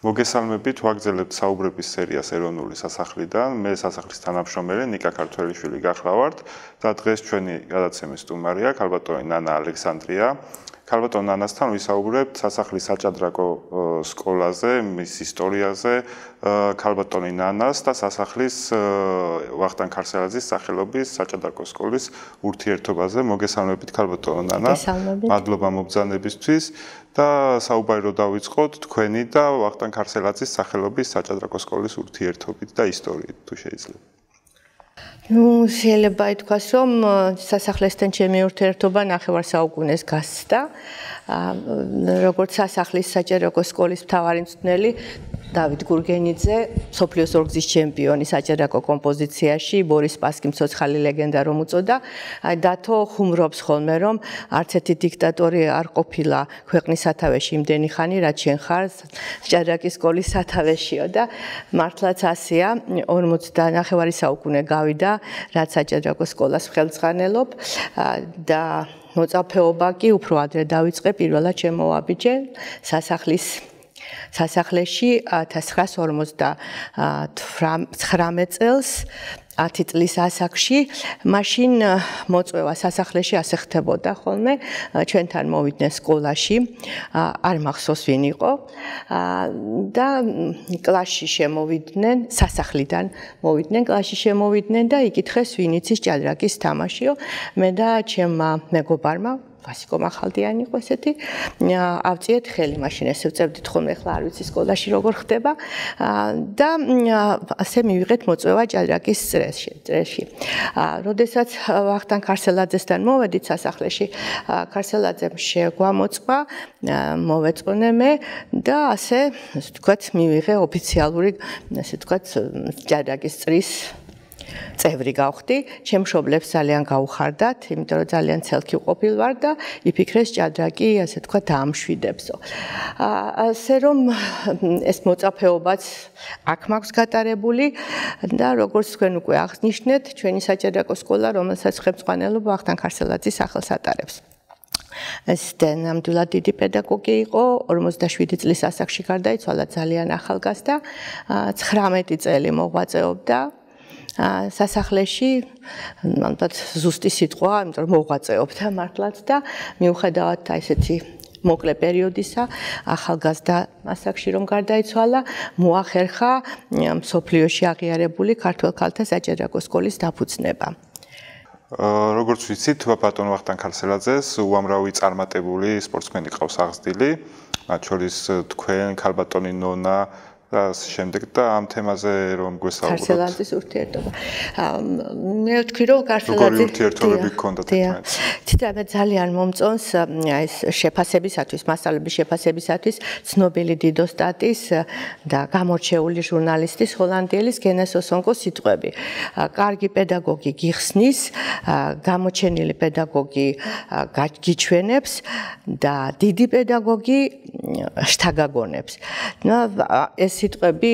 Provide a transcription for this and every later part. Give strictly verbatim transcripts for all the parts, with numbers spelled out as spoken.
მოგესალმებით, ვაგრძელებთ საუბრების სერიას ეროვნული სასახლიდან. მე სასახლის თანამშრომელი ნიკო ქართველიშვილი გახლავართ და დღეს ჩვენი გადაცემის სტუმარია ქალბატონი ნანა ალექსანდრია. ქალბატონ ნანასთან ვისაუბრებთ სასახლის საჭადრაკო სკოლაზე, მის ისტორიაზე, ქალბატონი ნანას და სასახლის ვახტანგ ქარსელაძის სახელობის საჭადრაკო სკოლის ურთიერთობაზე. მოგესალმებით ქალბატონ ნანა. მადლობა მობრძანებისთვის და საუბარი რომ დავიწყოთ თქვენი და ვახტანგ ქარსელაძის სახელობის საჭადრაკო სკოლის ურთიერთობით და ისტორიით თუ შეიძლება. Ну, შეიძლება ითქვას, რომ სასახლესთან ჩემი ურთიერთობა ნახევარ საუკუნეს გასცდა. როგორც სასახლის საჭადრაკო სკოლის მთავარი მწვრთნელი დავით გურგენიძე, მსოფლიოს ორგზის ჩემპიონი საჭადრაკო კომპოზიციაში, ბორის სპასკი მცოცხალი ლეგენდა რომ უწოდა. დათო ხუმრობს ხოლმე, რომ არც ერთი დიქტატორი არ ყოფილა ქვეყნის სათავეში იმდენი ხანი, რაც შენ ხარ საჭადრაკის სკოლის სათავეშიო და მართლაც ასეა, ორმოცი და ნახევარი საუკუნე გავიდა, რაც საჭადრაკო სკოლას ხელმძღვანელობ და მოწაფეობა კი უფრო ადრე დავიწყე, პირველად შემოვაბიჯე სასახლის სასახლეში ათას ცხრაას ორმოცდათვრამეტ წელს ათი წლის ასაკში, მაშინ მოწვევა სასახლეში ასე ხდებოდა ხოლმე, ჩვენთან მოვიდნენ სკოლაში, არ მახსოვს ვინ იყო და კლასში შემოვიდნენ, სასახლიდან მოვიდნენ, კლასში შემოვიდნენ და იკითხეს ვინ იცის ჭადრაკის თამაშიო, მე და ჩემმა მეგობარმა ვასიკო მახალდიანი იყო ესეთი. ავწიეთ ხელი, მაშინ ესე ვწევდით ხოლმე, ახლა არ ვიცი სკოლაში როგორ ხდება და ასე მივიღეთ მოწვევა ჭადრაკის წრეში. როდესაც ვახტანგ ქარსელაძესთან მოვედით სასახლეში, ქარსელაძემ შეგვამოწვა, მოვეწყონე მე და ასე, ასე ვთქვათ, მივიღე ოფიციალური, ასე ვთქვათ, ჭადრაკის წრის წევრი გავხდი, ჩემ მშობლებს ძალიან გაუხარდათ, იმიტომ რომ ძალიან ცელქი ვყოფილ ვარ და იფიქრეს ჭადრაკი, ასე თქვა, დაამშვიდებსო. ასე რომ ეს მოწაფეობაც აქ მაქვს გატარებული და როგორც თქვენ უკვე აღნიშნეთ, ჩვენი საჭადრაკო სკოლა, რომელსაც ხელმძღვანელობა ვახტანგ ქარსელაძის სახელს ატარებს. ეს ნამდვილად დიდი პედაგოგი იყო, ორმოცდაშვიდი წლის ასაკში გარდაიცვალა, ძალიან ახალგაზრდა, ცხრამეტი წელი მოღვაწეობდა სასახლეში, მანდ ზუსტი სიტყვა, იმიტომ რომ მოღვაწეობდა მართლაც და მიუხედავად ესეთი მოკლე პერიოდისა, ახალგაზრდა ასაკში რომ გარდაიცვალა, მოახერხა მსოფლიოში აღიარებული ქართველ ქალთა საჭადრაკო სკოლის დაფუძნება. როგორც ვიცით, ბატონ ვახტანგ ქარსელაძეს უამრავი წარმატებული სპორტსმენი ყავს აღზრდილი, მათ შორის თქვენ, ქალბატონი ნონა და შემდეგ და ამ თემაზე რომ გვესაუბროთ. ქარსელაძის ურთიერთობა. მე ვთქვი, რომ ქარსელაძის ურთიერთობები გქონდათ ერთმანეთს. თითქოს ძალიან მომწონს ეს შეფასებისათვის, მასწავლებლების შეფასებისათვის ცნობილი დიდოსტატის და გამორჩეული ჟურნალისტის ჰოლანდიელის გენეს ოსონკოს სიტყვები. კარგი პედაგოგი გიხსნის, გამოჩენილი პედაგოგი გიჩვენებს და დიდი პედაგოგი შთაგაგონებს. ეს სიტყვები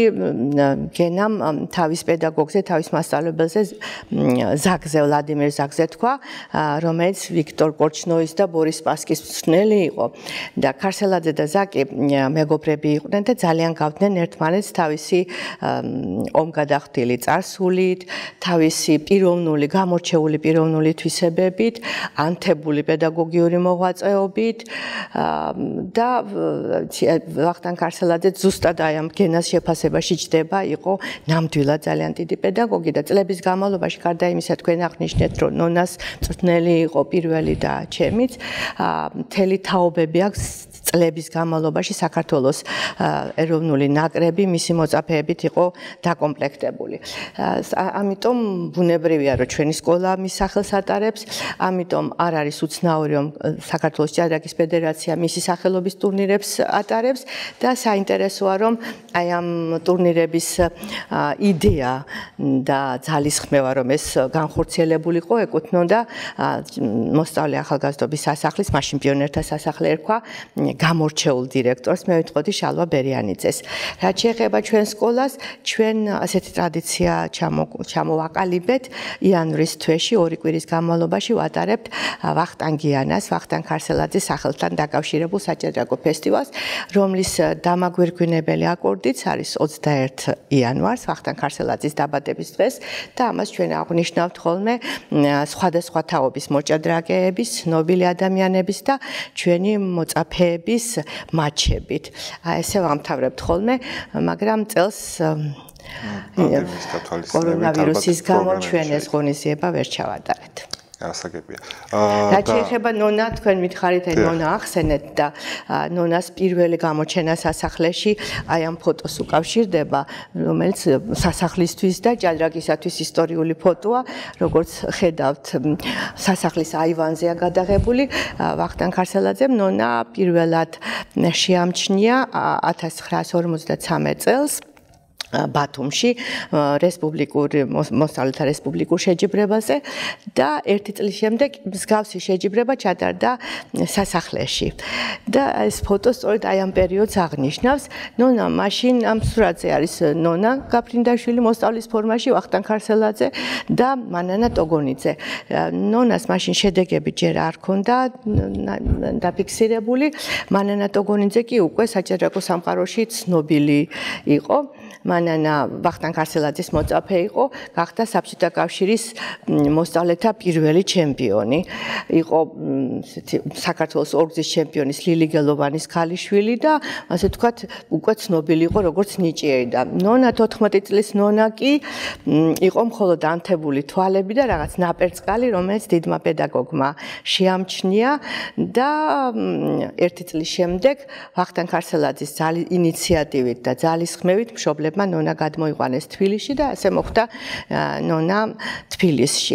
გენამ თავის პედაგოგზე, თავის მასწავლებელზე ზაგზე, ვლადიმერ ზაგზე თქვა, რომელიც ვიქტორ კორჩნოის და ბორის სპასკის მწვრთნელი იყო და ქარსელაძე და ზაკი მეგობრები იყვნენ და ძალიან გავდნენ ერთმანეთს თავისი ომგადახდილი წარსულით, თავისი პიროვნული, გამორჩეული პიროვნული თვისებებით, ანთებული პედაგოგიური მოღვაწეობით და ვახტანგ ქარსელაძე ზუსტად აი ამ გენას შეფასებაში ჯდება, იყო ნამდვილად ძალიან დიდი პედაგოგი და წლების განმავლობაში, გარდა იმისა, თქვენ აღნიშნეთ, რომ ნონას მწვრთნელი იყო პირველი და ჩემიც, მთელი თაობები აქვს წლების განმავლობაში საქართველოს ეროვნული ნაკრები მისი მოწაფეებით იყო დაკომპლექტებული. ამიტომ ბუნებრივია, რომ ჩვენი სკოლა მის სახელს ატარებს, ამიტომ არ არის უცნაური, რომ საქართველოს ჭადრაკის ფედერაცია მისი სახელობის ტურნირებს ატარებს და საინტერესოა, რომ აი ამ ტურნირების იდეა და ძალისხმევა, რომ ეს განხორციელებულიყო, ეკუთვნოდა მოსწავლე ახალგაზრდობის სასახლის, მაშინ პიონერთა სასახლე ერქვა, გამორჩეულ დირექტორს მე ვიტყოდი შალვა ბერიანიძეს. რაც შეეხება ჩვენ სკოლას, ჩვენ ასეთი ტრადიცია ჩამოვაყალიბეთ იანვრის თვეში ორი კვირის განმავლობაში ვატარებთ ვახტანგიანას, ვახტანგ ქარსელაძის სახელთან დაკავშირებულ საჭადრაკო ფესტივალს, რომლის დამაგვირგვინებელი აკორდიც არის ოცდაერთი იანვარს, ვახტანგ ქარსელაძის დაბადების დღეს და ამას ჩვენ აღვნიშნავთ ხოლმე სხვადასხვა თაობის მოჭადრაკეების, ცნობილი ადამიანების და ჩვენი მოწაფეების მაჩებით. ესე ვამთავრებთ ხოლმე, მაგრამ წელს კორონავირუსის გამო ჩვენ ეს ღონისძიება ვერ ჩავატარეთ. ასაგებია. რაც შეეხება ნონა, თქვენ მითხარით, აი ნონა ახსენეთ და ნონას პირველი გამოჩენა სასახლეში აი ამ ფოტოს უკავშირდება, რომელიც სასახლისთვის და ჭადრაკისათვის ისტორიული ფოტოა, როგორც ხედავთ, სასახლის აივანზეა გადაღებული. ვახტანგ ქარსელაძემ ნონა პირველად შეამჩნია ათას ცხრაასი ორმოცდათვრამეტ წელს ბათუმში რესპუბლიკურ მოსწავლეთა რესპუბლიკურ შეჯიბრებაზე და ერთი წლის შემდეგ მსგავსი შეჯიბრება ჩატარდა სასახლეში. და ეს ფოტო სწორედ აი ამ პერიოდს აღნიშნავს. ნონა მაშინ ამ სურათზე არის ნონა გაფრინდაშვილი მოსწავლის ფორმაში, ვახტანგ ქარსელაძე და ნანა ტოგონიძე. ნონას მაშინ შედეგები ჯერ არ ჰქონდა დაფიქსირებული. ნანა ტოგონიძე კი უკვე საჭადრაკო სამყაროში ცნობილი იყო. ნანა ვახტანგ ქარსელაძის მოწაფე იყო, გახდა საბჭოთა კავშირის მოსწავლეთა პირველი ჩემპიონი. იყო საქართველოს ორგზის ჩემპიონის ლილი გელოვანის ქალიშვილი და ასე ვთქვათ, უკვე ცნობილი იყო როგორც ნიჭიერი და ნონა თოთხმეტი წლის ნონა კი იყო მხოლოდ ანთებული თვალები და რაღაც ნაპერწკალი, რომელიც დიდმა პედაგოგმა შეამჩნია და ერთი წლის შემდეგ ვახტანგ ქარსელაძის ინიციატივით და ძალისხმევით მშობლებმა ნონა გადმოიყვანეს თბილისში და ასე მოხდა ნონა თბილისში.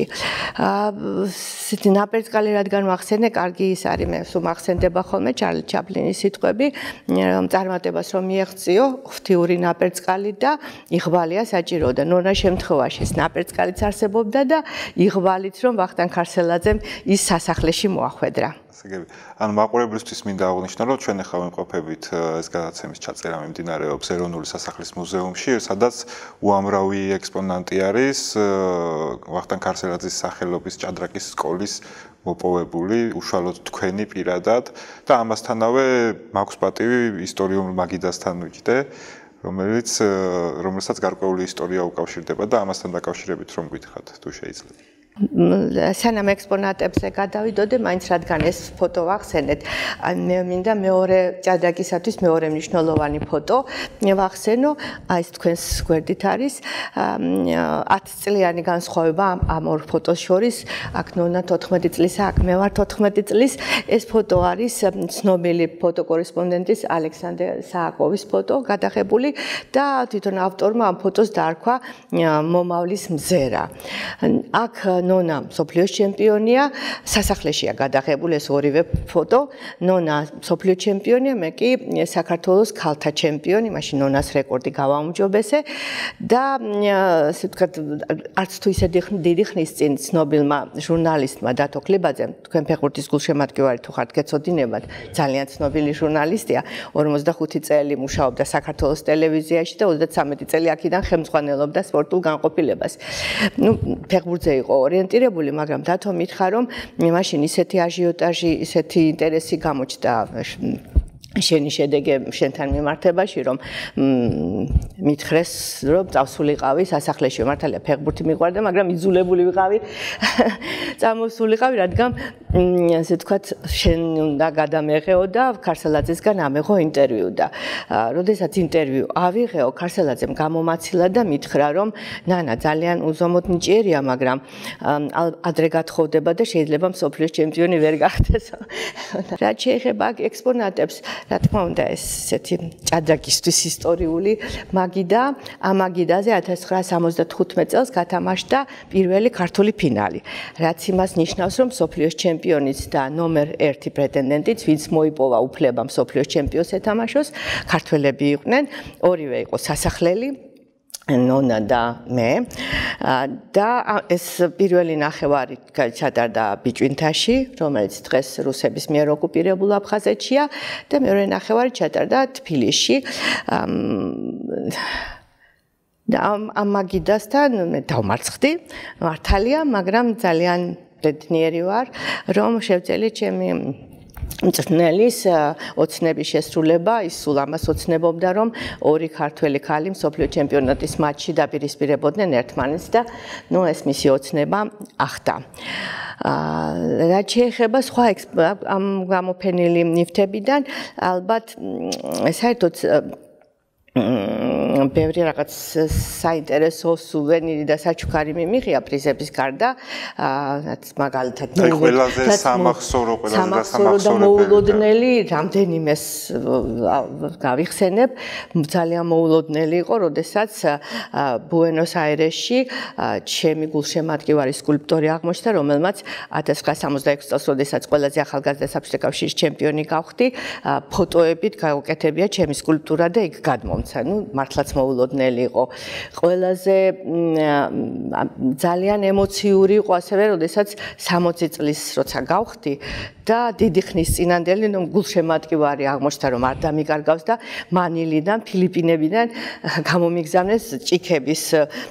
ისეთი ნაპერწკალი რადგან ვახსენე, კარგი ის არის, მე სულ მახსენდება ხოლმე ჩარლი ჩაპლინის სიტყვები, რომ წარმატებას რომ მიეღწიო, ღვთიური ნაპერწკალი და იღბალია საჭირო და ნონას შემთხვევაში ეს ნაპერწკალიც არსებობდა და იღბალით რომ ვახტანგ ქარსელაძემ ის სასახლეში მოახვედრა. ან მაყურებლისთვის მინდა აღვნიშნო, რომ ჩვენ ახლა ვიმყოფებით ეს გადაცემის ჩაწერა მიმდინარეობს ეროვნული სასახლის მუზეუმში, სადაც უამრავი ექსპონატი არის ვახტანგ ქარსელაძის სახელობის ჭადრაკის სკოლის მოპოვებული, უშუალოდ თქვენი პირადად და ამასთანავე მაქვს პატივი ისტორიულ მაგიდასთან ვიჯდე, რომელიც რომელსაც გარკვეული ისტორია უკავშირდება და ამასთან დაკავშირებით რომ გითხრათ, თუ შეიძლება. სანამ ექსპონატებზე გადავიდოდე, მაინც რადგან ეს ფოტო ვახსენეთ, მე მინდა მეორე ჭადრაკისათვის მეორე მნიშვნელოვანი ფოტო ვახსენო, აი ეს თქვენს გვერდით არის ათი წლიანი განსხვავება ამ ორ ფოტოს შორის, აქ ნონა თოთხმეტი წლისა, აქ მე ვარ თოთხმეტი წლის. ეს ფოტო არის ცნობილი ფოტოკორესპონდენტის ალექსანდრია სააკოვის ფოტო გადაღებული და თვითონ ავტორმა ამ ფოტოს დაარქვა მომავლის მზერა. აქ ნონა მსოფლიოს ჩემპიონია, სასახლეშია გადაღებული ეს ორივე ფოტო. ნონა მსოფლიოს ჩემპიონია, მე კი საქართველოს ქალთა ჩემპიონი, მაშინ ნონას რეკორდი გავაუმჯობესე და ასე ვთქვათ, არც თუ ისე დიდი ხნის წინ ცნობილმა ჟურნალისტმა დათო ქლებაძემ, თქვენ ფეხბურთის გულშემატკივარი თუ ხართ გეცოდინებათ, ძალიან ცნობილი ჟურნალისტია, ორმოცდახუთი წელი მუშაობდა საქართველოს ტელევიზიაში და ოცდათვრამეტი წელი აქედან ხელმძღვანელობდა სპორტულ განყოფილებას. ნუ ფეხბურთზე იყო ორიენტირებული, მაგრამ დათო მითხრა, რომ მაშინ ისეთი აჟიოტაჟი, ისეთი ინტერესი გამოჩნდა შენი შედეგე შენთან მიმართებაში, რომ მითხრეს, რომ წავსულიყავი სასახლეში, მართალია ფეხბურთი მიყვარდა, მაგრამ იძულებული ვიყავი წამოსულიყავი, რადგან ასე ვთქვათ, შენ უნდა გადამეღეო და ქარსელაძესგან ამეღო ინტერვიუ და როდესაც ინტერვიუ ავიღეო, ქარსელაძემ გამომაცილა და მითხრა, რომ ნანა ძალიან უზომოდ ნიჭიერია, მაგრამ ადრე გათხოვდება და შეიძლება მსოფლიოს ჩემპიონი ვერ გახდეს. რაც შეეხება ექსპონატებს, რა თქმა უნდა, ეს ესეთი ჭადრაკისთვის ისტორიული მაგიდა, ამ მაგიდაზე ათას ცხრაასი სამოცდათხუთმეტ წელს გათამაშდა პირველი ქართული ფინალი, რაც იმას ნიშნავს, რომ მსოფლიოს ჩემპიონიც და ნომერ ერთი პრეტენდენტიც, ვინც მოიპოვა უფლება მსოფლიოს ჩემპიონს ეთამაშოს, ქართველები იყვნენ, ორივე იყო სასახლელი. ნონა და მე და ეს პირველი ნახევარი ჩატარდა ბიჭვინთაში, რომელიც დღეს რუსების მიერ ოკუპირებულ აფხაზეთშია და მეორე ნახევარი ჩატარდა თბილისში. და ამ მაგიდასთან მე დავმარცხდი, მართალია, მაგრამ ძალიან ბედნიერი ვარ, რომ შევწელი ჩემი მწვრთნელის ოცნების შესრულება, ის სულ ამას ოცნებობდა, რომ ორი ქართველი ქალი მსოფლიო ჩემპიონატის მატჩში დაპირისპირებოდნენ ერთმანეთს და ნუ ეს მისი ოცნება ახდა. რაც შეეხება სხვა ამ გამოფენილი ნივთებიდან, ალბათ საერთოდ ბევრი რაღაც საინტერესო სუვენირი და საჩუქარი მიმიღია პრიზების გარდა, მაგალითად ყველაზე სამახსოვრო ყველაზე და სამახსოვრო მოულოდნელი რამდენიმეს გავიხსენებ, ძალიან მოულოდნელი იყო, როდესაც ბუენოს-აირესში ჩემი გულშემატკივარი სკულპტორი აღმოჩნდა, რომელმაც ათას ცხრაასა სამოცდაექვსი წელს, როდესაც ყველაზე ახალგაზრდა საბჭოთა კავშირის ჩემპიონი გავხდი, ფოტოებით გაუკეთებია ჩემი სკულპტურა და იქ გადმომცა. ნუ მართლაც მოულოდნელი იყო. ყველაზე ძალიან ემოციური იყო ასევე, როდესაც სამოცი წლის როცა გავხდი და დიდი ხნის წინანდელი გულშემატკივარი აღმოჩნდა, რომ არ დამიკარგავს და მანილიდან, ფილიპინებიდან გამომიგზავნეს ჭიქების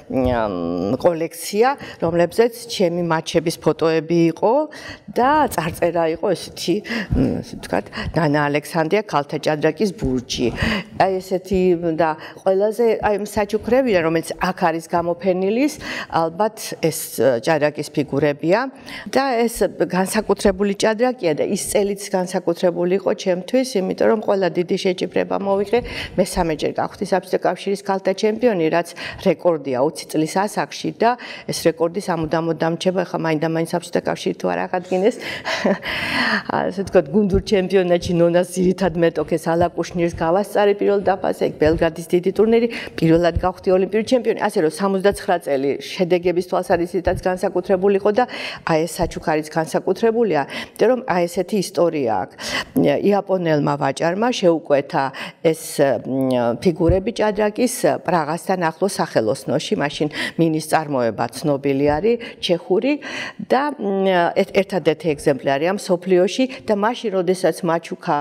კოლექცია, რომლებზეც ჩემი მატჩების ფოტოები იყო და წარწერა იყო ესეთი, ვთქვათ, ნანა ალექსანდრია ქალთა ჭადრაკის ბურჯი. აი ესეთი და ყველაზე აი საჩუქრებიდან, რომელიც აქ არის გამოფენილის, ალბათ ეს ჭადრაკის ფიგურებია და ეს განსაკუთრებული ჭადრაკია და ის წელიც განსაკუთრებული იყო ჩემთვის, იმიტომ რომ ყველა დიდი შეჯიბრება მოვიღე, მესამეჯერ გავხდი საბჭოთა კავშირის ქალთა ჩემპიონი, რაც რეკორდია ოცი წლის ასაკში და ეს რეკორდი სამუდამოდ დამრჩება, ხა მაინდა-მაინც საბჭოთა კავშირი თუ არ აღადგენს. ასე ვთქვათ, გუნდურ ჩემპიონატში ნონას ძირითად მეტოქეს ალაკუშნირს გავასწარი პირველ დაფაზე, ეგ ბელგრადის დიდი ტურნირი, პირველად გავხდი ოლიმპიური ჩემპიონი, ასე რომ სამოცდაცხრა წელი შედეგების თვალსაზრისითაც განსაკუთრებული იყო და აი ეს საჩუქარიც განსაკუთრებულია, იმიტომ რომ აი ესეთი ისტორია აქვს. იაპონელმა ვაჭარმა შეუკვეთა ეს ფიგურები ჭადრაკის პრაღასთან ახლოს სახელოსნოში, მაშინ მინის წარმოება ცნობილი არის, ჩეხური და ერთადერთი ეგზემპლარია მსოფლიოში და მაშინ, როდესაც მაჩუქა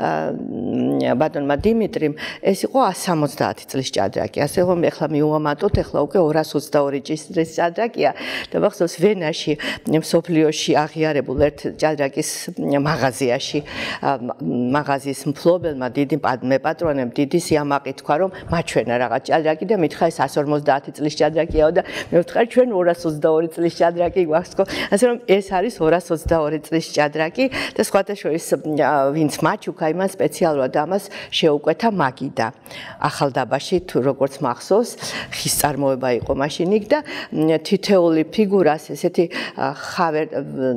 ბატონმა დიმიტრიმ, ეს იყო ასი სამოცდაათი წლის ჭადრაკი. ასე რომ ეხლა მივამატოთ, ეხლა უკვე ორას ოცდაორი წლის ჭადრაკია და მახსოვს ვენაში მსოფლიოში აღიარებულ ერთ ჭადრაკის მაღაზიაში მაღაზიის მფლობელმა დიდი მეპატრონემ დიდი სიამაყი თქვა, რომ მაჩვენა რაღაც ჭადრაკი და მითხრა ეს ასი ორმოცდაათი წლის ჭადრაკიაო და მე ვთქვი ჩვენ ორას ოცდაორი წლის ჭადრაკი გვაქვს ხო? ასე რომ ეს არის ორას ოცდაორი წლის ჭადრაკი და სხვათა შორის ვინც მაჩუქა, იმან სპეციალურად ამას შეუკვეთა მაგიდა. ახალდაბაში თუ როგორც მახსოვს, ხის წარმოება იყო მაშინ იქ და თითეული ფიგურას ესეთი ხავერ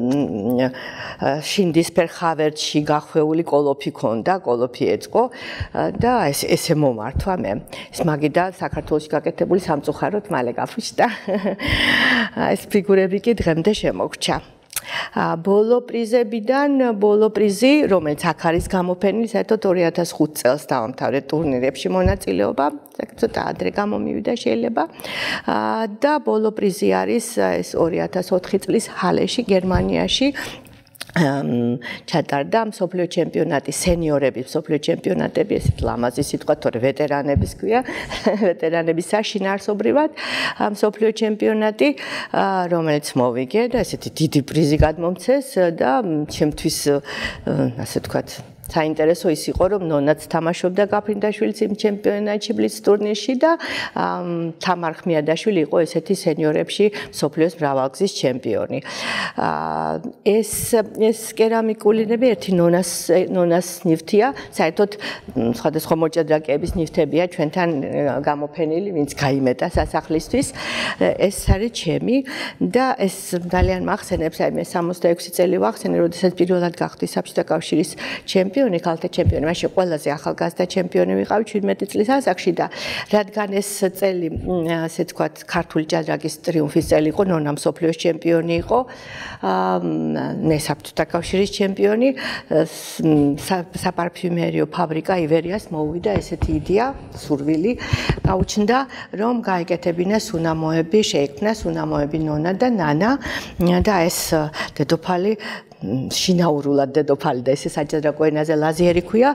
შინდისფერ ხავერდში გახვეული კოლოფი ქონდა, კოლოფი ეწყო და ეს ესე მომართვა მე. ეს მაგიდა საქართველოში გაკეთებული სამწუხაროდ მალე გაფუჭდა. ეს ფიგურები კი დღემდე შემოგრჩა. ბოლო პრიზებიდან, ბოლო პრიზი, რომელიც აქ არის გამოფენილი, საერთოდ ორი ათას ხუთი წელს დავამთავრე ტურნირებში მონაწილეობა, ცოტა ადრე გამომივიდა შეიძლება. და ბოლო პრიზი არის ეს ორი ათას ოთხი წლის ჰალეში, გერმანიაში. ჩატარდა მსოფლიო ჩემპიონატი, სენიორების მსოფლიო ჩემპიონატები, ესეთ ლამაზი სიტყვა, თორე ვეტერანების ქვია, ვეტერანების საშინაარსობრივად მსოფლიო ჩემპიონატი, რომელიც მოვიგე და ესეთი დიდი პრიზი გადმომცეს და ჩემთვის ასე ვთქვათ, საინტერესო ის იყო, რომ ნონაც თამაშობდა გაფრინდაშვილის იმ ჩემპიონატში ბლიც ტურნირში და თამარ ხმიადაშვილი იყო ესეთი სენიორებში მსოფლიოს მრავალგზის ჩემპიონი. ეს ეს კერამიკულინები ერთი ნონას ნონას ნივთია, საერთოდ სხვადასხვა მოჭადრაკეების ნივთებია ჩვენთან გამოფენილი, ვინც გაიმეტა სასახლისთვის. ეს არის ჩემი და ეს ძალიან მახსენებს, აი მე სამოცდაექვსი წელი ვახსენე, როდესაც პირველად გავხდი საბჭოთა კავშირის ჩემპიონი. ჩემპიონი, ქალთა ჩემპიონი, მაშინ ყველაზე ახალგაზრდა ჩემპიონი ვიყავი შვიდმეტი წლის ასაკში და რადგან ეს წელი, ასე ვთქვათ, ქართული ჭადრაკის ტრიუმფის წელი იყო, ნონა მსოფლიოს ჩემპიონი იყო, მე საბჭოთა კავშირის ჩემპიონი, საპარფიუმერიო ფაბრიკა ივერიას მოუვიდა ესეთი იდეა, სურვილი გაუჩნდა, რომ გაეკეთებინეს უნამოები, შეიქმნას უნამოები ნონა და ნანა და ეს დედოფალი შინაურულად დედოფალი და ესე საჭადრაკო ენაზე ლაზიერი ქვია,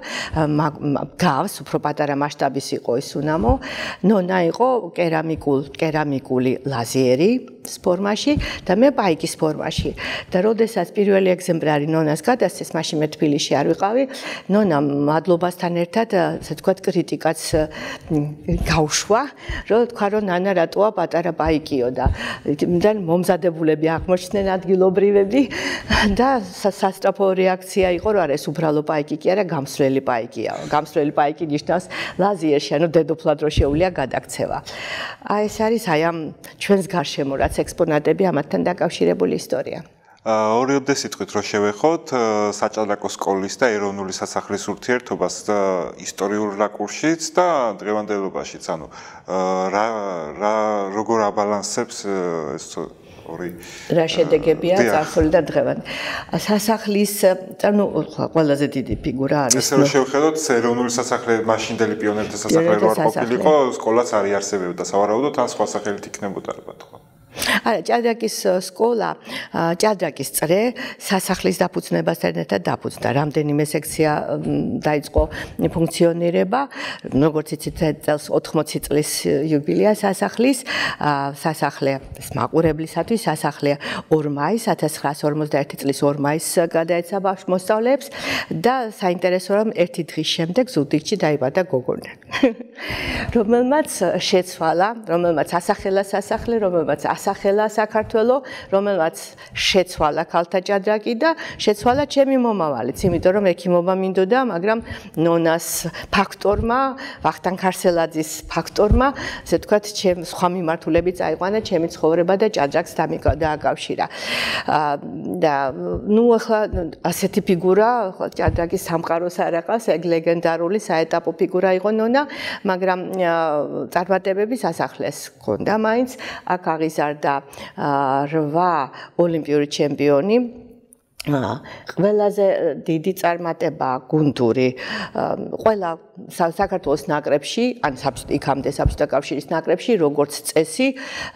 გავს, უფრო პატარა მასშტაბის იყო ეს უნამო. ნონა იყო კერამიკულ, კერამიკული ლაზიერი ფორმაში და მე ბაიკის ფორმაში. და როდესაც პირველი ეგზემპლარი ნონას გადასცეს, მაშინ მე თბილისში არ ვიყავი, ნონა მადლობასთან ერთად, ასე ვთქვათ, კრიტიკაც გავშვა, რომ თქვა, რომ ნანა რატოა პატარა ბაიკიო და იმდან მომზადებულები აღმოჩნდნენ ადგილობრივები და სასწრაფო რეაქცია იყო, რომ არა ეს უბრალო ბაიკი კი არა, გამსვლელი ბაიკია. გამსვლელი ბაიკი ნიშნავს ლაზიერში, ანუ დედოფლად რო შეუძლია გადაქცევა. აი ეს არის აი ამ ჩვენს გარშემო რაც ექსპონატები ამათთან დაკავშირებული ისტორია. ორიოდე სიტყვით რო შევეხოთ საჭადრაკო სკოლის და ეროვნული სასახლის ურთიერთობას ისტორიულ რაკურსშიც და დღევანდელობაშიც, ანუ რა რა როგორ აბალანსებს ეს ორი რა შედეგებია წარსული და დღევანდელი. სასახლის, ანუ ყველაზე დიდი ფიგურა არის. ესე რომ შევხედოთ, ეროვნული სასახლე მაშინდელი პიონერთა სასახლე რო არ ყოფილიყო, სკოლაც არ იარსებებდა, სავარაუდოდ ან სხვა სახელით იქნებოდა ალბათ ხო? არა, ჭადრაკის სკოლა, ჭადრაკის წრე სასახლის დაფუძნებასთან ერთად დაფუძნდა. რამდენიმე სექცია დაიწყო ფუნქციონირება, როგორც იცით, წელს ოთხმოცი წლის იუბილეა სასახლის, სასახლე მაყურებლისათვის სასახლე ორ მაისს ათას ცხრაას ორმოცდაერთი წლის ორ მაისს გადაეცა მოსწავლეებს და საინტერესოა, რომ ერთი დღის შემდეგ ზუგდიდში დაიბადა გოგონა. რომელმაც შეცვალა, რომელმაც ასახელა სასახლე, რომელმაც ასახელა საქართველო, რომელმაც შეცვალა ქალთა ჭადრაკი და შეცვალა ჩემი მომავალიც, იმიტომ რომ ექიმობა მინდოდა, მაგრამ ნონას ფაქტორმა, ვახტანგ ქარსელაძის ფაქტორმა, ასე ვთქვათ, ჩემ სხვა მიმართულები წაიყვანა ჩემი ცხოვრება და ჭადრაკს დააკავშირა. და ნუ ახლა ასეთი ფიგურა, ჭადრაკის სამყაროს არ აყავს, ეგ ლეგენდარული საეტაპო ფიგურა იყო ნონა, მაგრამ წარმატებები სასახლეს ჰქონდა მაინც, აქ აღიზარდა რვა ოლიმპიური ჩემპიონი. ყველაზე დიდი წარმატება გუნდური ყველა საქართველოს ნაკრებში, ან იქამდე საბჭოთა კავშირის ნაკრებში, როგორც წესი,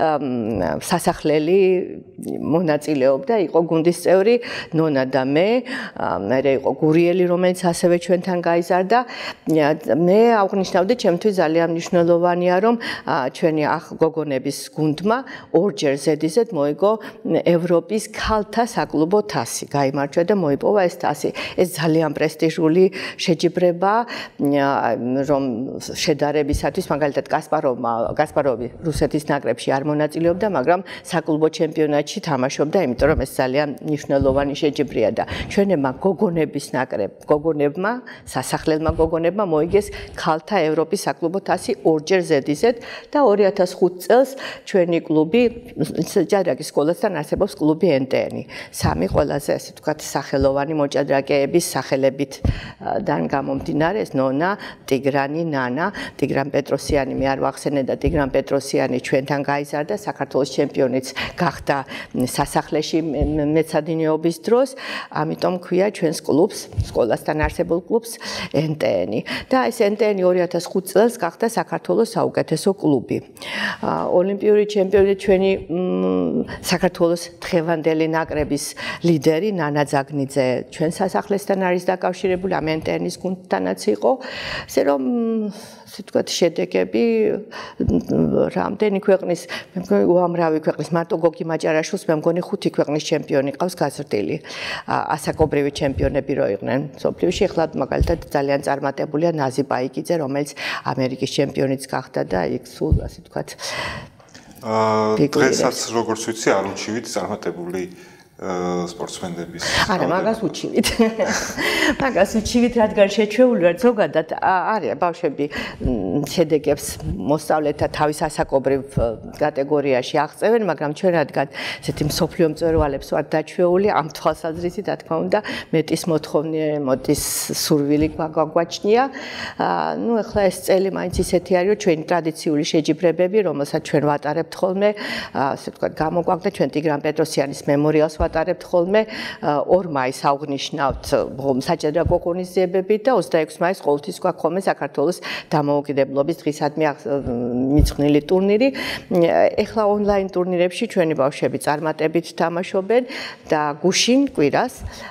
სასახლელი მონაწილეობდა, იყო გუნდის წევრი ნონა და მე, მერე იყო გურიელი, რომელიც ასევე ჩვენთან გაიზარდა. მე აღნიშნავდი, ჩემთვის ძალიან მნიშვნელოვანია, რომ ჩვენი გოგონების გუნდმა ორჯერ ზედიზედ მოიგო ევროპის ქალთა საკლუბო თასი. გაიმარჯვა და მოიპოვა ეს თასი. ეს ძალიან პრესტიჟული შეჯიბრება, რომ შედარებისათვის, მაგალითად კასპაროვმა, კასპაროვი რუსეთის ნაკრებში არ მონაწილეობდა, მაგრამ საკლუბო ჩემპიონატში თამაშობდა, იმიტომ რომ ეს ძალიან მნიშვნელოვანი შეჯიბრია და ჩვენებმა გოგონების ნაკრებ, გოგონებმა, სასახლელმა გოგონებმა მოიგეს ქალთა ევროპის საკლუბო თასი ორჯერ ზედიზედ და ორი ათას ხუთი წელს ჩვენი კლუბი, ჭადრაკის სკოლასთან არსებობს კლუბი ენ ტე ენი. სამი ყველაზე ასე ვთქვათ, სახელოვანი მოჭადრაკეების სახელებიდან გამომდინარე, ეს ნონა, ტიგრანი, ნანა, ტიგრან პეტროსიანი მე არ ვახსენე და ტიგრან პეტროსიანი ჩვენთან გაიზარდა, საქართველოს ჩემპიონიც გახდა სასახლეში მეცადინეობის დროს, ამიტომ ქვია ჩვენს კლუბს, სკოლასთან არსებულ კლუბს ენ ტე ენი. და ეს ენ ტე ენი ორი ათას ხუთი წელს გახდა საქართველოს საუკეთესო კლუბი. ოლიმპიური ჩემპიონი ჩვენი საქართველოს დღევანდელი ნაკრების ლიდერი ნანა ძაგნიძე ჩვენ სასახლესთან არის დაკავშირებული, ამ ენ ტე ენის გუნდთანაც იყო. ესე რომ, ასე ვთქვათ, შედეგები რამდენი ქვეყნის, მე მგონი უამრავი ქვეყნის, მარტო გოგი მაჭარაშვილს მე მგონი ხუთი ქვეყნის ჩემპიონი ყავს გაზრდილი. ასაკობრივი ჩემპიონები რო იყვნენ მსოფლიოში, ახლა მაგალითად ძალიან წარმატებულია ნაზი ბაიკიძე, რომელიც ამერიკის ჩემპიონიც გახდა და იქ სულ, ასე ვთქვათ, დღესაც როგორც ვიცი, არ უჩივით წარმატებული სპორტსმენების. არა, მაგას უჩივით. მაგას უჩივით, რადგან შეჩვეული ვართ ზოგადად არის ბავშვები შედეგებს მოსწავლეთა თავის ასაკობრივ კატეგორიაში აღწევენ, მაგრამ ჩვენ რადგან ესეთი მსოფლიო მწვერვალებს ვართ დაჩვეული, ამ თვალსაზრისით, რა თქმა უნდა, მეტის მოთხოვნე, მეტის სურვილი გვაგვაჩნია. ნუ ახლა ეს წელი მაინც ისეთი არის, რომ ჩვენი ტრადიციული შეჯიბრებები, რომელსაც ჩვენ ვატარებთ ხოლმე, ასე ვთქვათ, გამოგვაქვს და ჩვენ ტიგრან პეტროსიანის მემორიალს ვატარებთ ხოლმე ორ მაისს აღნიშნავთ საჭადრაკო ღონისძიებები და ოცდაექვსი მაისს ყოველთვის გვაქვს ხოლმე საქართველოს დამოუკიდებლობის დღისადმი მიძღვნილი ტურნირი. ეხლა ონლაინ ტურნირებში ჩვენი ბავშვები წარმატებით თამაშობენ და გუშინ კვირას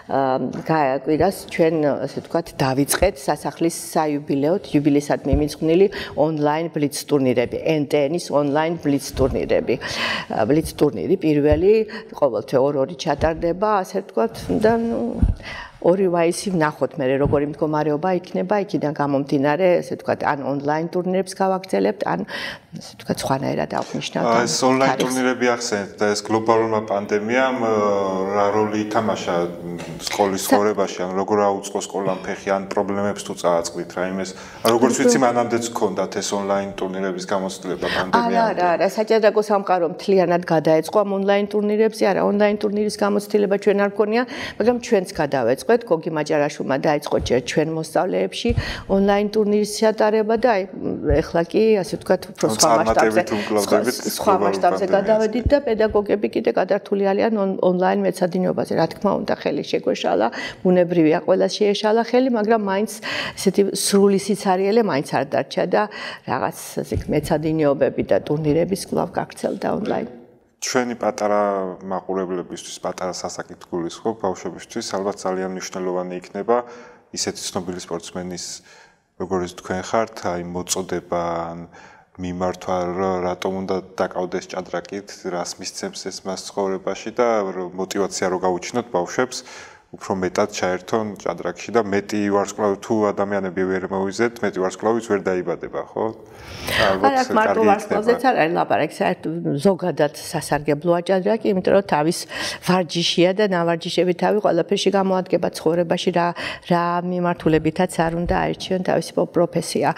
კვირას ჩვენ ასე ვთქვათ დავიწყეთ სასახლის საიუბილეოდ იუბილეისადმი მიძღვნილი ონლაინ ბლიც ტურნირები, ენ ტე ენ-ის ონლაინ ბლიც ტურნირები. ბლიც ტურნირი პირველი ყოველთვე ორ-ორი ჩატარდება, ასე ვთქვათ და ნუ ორი მაისი ვნახოთ მე როგორი მდგომარეობა იქნება, იქიდან გამომდინარე, ასე ვთქვათ, ან ონლაინ ტურნირებს გავაგრძელებთ, ან ასე ვთქვათ, სხვანაირად აღნიშნავთ. ეს ონლაინ ტურნირები ახსენეთ და ეს გლობალურმა პანდემიამ რა როლი ითამაშა სკოლის ცხოვრებაში, ან როგორ აუწყო სკოლამ ფეხი, ან პრობლემებს თუ წააწყდით რაიმეს, როგორც ვიცი, მანამდეც გქონდათ ეს ონლაინ ტურნირების გამოცდილება პანდემიამ. არა, არა, არა, საჭადრაკო სამყარო მთლიანად გადაეწყო ამ ონლაინ ტურნირებზე, არა, ონლაინ ტურნირის გამოცდილება ჩვენ არ გქონია, მაგრამ ჩვენც გადავეწყეთ. გოგი მაჭარაშვილმა დაიწყო ჩვენ მოსწავლეებში ონლაინ ტურნირის ჩატარება და აი ეხლა კი ასე ვთქვათ უფრო სხვა მასშტაბზე სხვა მასშტაბზე გადავედით და პედაგოგები კიდე გადართული არიან ონლაინ მეცადინეობაზე. რა თქმა უნდა, ხელი შეგვეშალა, ბუნებრივია, ყველას შეეშალა ხელი, მაგრამ მაინც ესეთი სრული სიცარიელე მაინც არ დარჩა და რაღაც ასე მეცადინეობები და ტურნირების კვლავ გაგრძელდა ონლაინ. ჩვენი პატარა მაყურებლებისთვის, პატარა სასაკით გულისხმობ, ბავშვებისთვის ალბათ ძალიან მნიშვნელოვანი იქნება ისეთი ცნობილი სპორტსმენის, როგორც თქვენ ხართ, აი მოწოდება ან მიმართვა, რატომ უნდა დაკავდეს ჭადრაკით, რას მისცემს ეს მას ცხოვრებაში და мотивация რო გაუჩინოთ ბავშვებს, უფრო მეტად ჩაერთონ ჭადრაკში და მეტი ვარსკვლავი თუ ადამიანები ვერ მოვიზეთ, მეტი ვარსკვლავიც ვერ დაიბადება, ხო? არა, მარტო ვარსკვლავზეც არ არის ლაპარაკი, საერთოდ ზოგადად სასარგებლოა ჭადრაკი, იმიტომ რომ თავის ვარჯიშია და ნავარჯიშები თავი ყველაფერში გამოადგება ცხოვრებაში, რა რა მიმართულებითაც არ უნდა აერჩიონ თავისი პროფესია.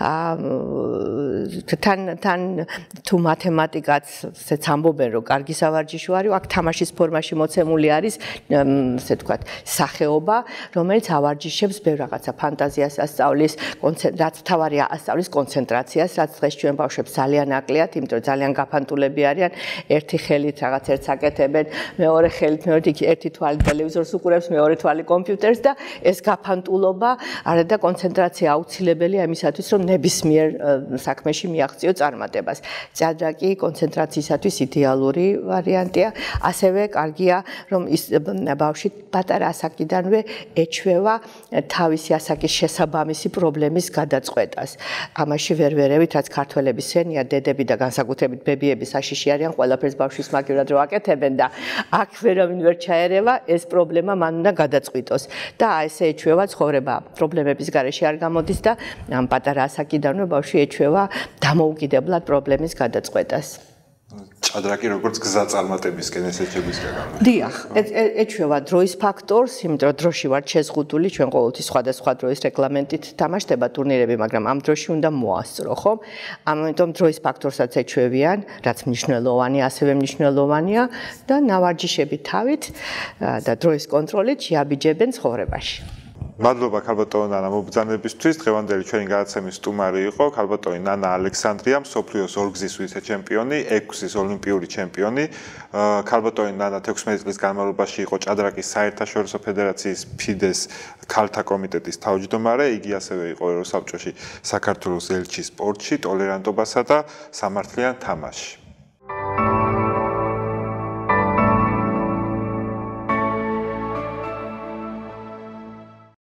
თან თან თუ მათემატიკაც ესეც ამბობენ, რომ კარგი სავარჯიშო არის, აქ თამაშის ფორმაში მოცემული არის, ესე ვთქვათ, სახეობა, რომელიც ავარჯიშებს ბევრ რაღაცა ფანტაზიას ასწავლის, რაც თავარია ასწავლის კონცენტრაციას, რაც დღეს ჩვენ ბავშვებს ძალიან აკლიათ, იმიტომ რომ ძალიან გაფანტულები არიან, ერთი ხელით რაღაც ერთს აკეთებენ, მეორე ხელით მეორე ერთი თვალი ტელევიზორს უყურებს, მეორე თვალი კომპიუტერს და ეს გაფანტულობა არა და კონცენტრაცია აუცილებელია იმისათვის, რომ ნებისმიერ საქმეში მიაღწიო წარმატებას. ჭადრაკი კონცენტრაციისათვის იდეალური ვარიანტია, ასევე კარგია, რომ ის ბავშვი პატარა ასაკიდანვე ეჩვევა თავისი ასაკის შესაბამისი პრობლემის გადაწყვეტას. ამაში ვერ ვერევით, რაც ქართველების სენია, დედები და განსაკუთრებით ბებიები საშიში არიან, ყველაფერს ბავშვის მაგივრად რო აკეთებენ და აქ ვერავინ ვერ ჩაერევა, ეს პრობლემა მან უნდა გადაწყვიტოს. და ესე ეჩვევა ცხოვრება პრობლემების გარეშე არ გამოდის და ამ პატარა ასაკიდანვე ბავშვი ეჩვევა დამოუკიდებლად პრობლემის გადაწყვეტას. ჭადრაკი როგორც გზა წარმატებისკენ ესეჩების გაგამო. დიახ, ეჩვევა დროის ფაქტორს, იმიტომ რომ დროში ვართ შეზღუდული, ჩვენ ყოველთვის სხვადასხვა დროის რეგლამენტით თამაშდება ტურნირები, მაგრამ ამ დროში უნდა მოასწრო, ხო? ამიტომ დროის ფაქტორსაც ეჩვევიან, რაც მნიშვნელოვანი, ასევე მნიშვნელოვანია და ნავარჯიშები თავით და დროის კონტროლით შეაბიჯებენ ცხოვრებაში. მადლობა ქალბატონო ნანა მობრძანებისთვის. დღევანდელი ჩვენი გადაცემის სტუმარი იყო ქალბატონი ნანა ალექსანდრია, მსოფლიოს ორგზის ვიცე-ჩემპიონი, ექვსის ოლიმპიური ჩემპიონი. ქალბატონი ნანა თექვსმეტი წლის განმავლობაში იყო ჭადრაკის საერთაშორისო ფედერაციის ფიდეს ქალთა კომიტეტის თავმჯდომარე. იგი ასევე იყო ევროსაბჭოში საქართველოს ელჩი სპორტში, ტოლერანტობასა და სამართლიან თამაშში.